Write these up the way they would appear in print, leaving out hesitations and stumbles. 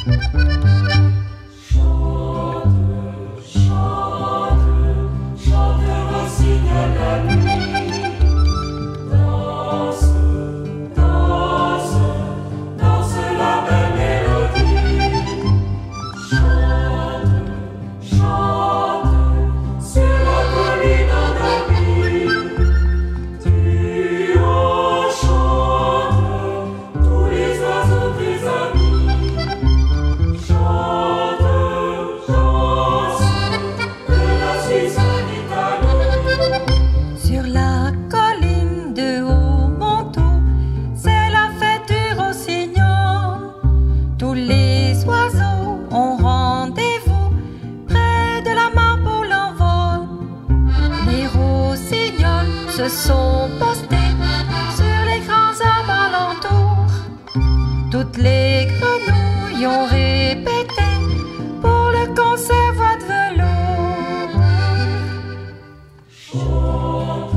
se sont postés sur les grands arbres alentours. Toutes les grenouilles ont répété pour le concert voix de velours. Chante,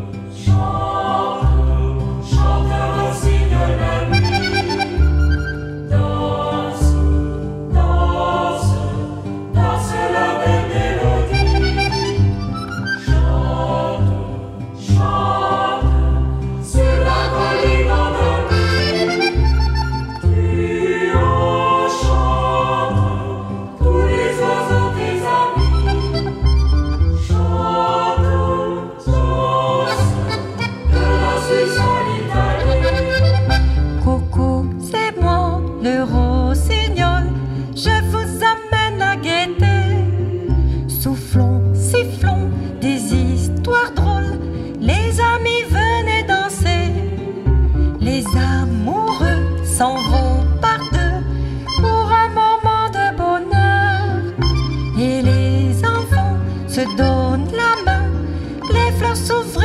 chante, chante rossignol la nuit. Danse, danse, danse la belle mélodie. Chante, chante, sur la colline endormie. Tu enchantes tous les oiseaux tes amis. Chante, danse, de la Suisse à l'Italie. Coucou, c'est moi, le rossignol, je vous amène à guetter. Soufflons, sifflons, des histoires drôles, les amis venez danser. Les amoureux s'en vont par deux pour un moment de bonheur. Et les enfants se donnent la main, les fleurs s'ouvrent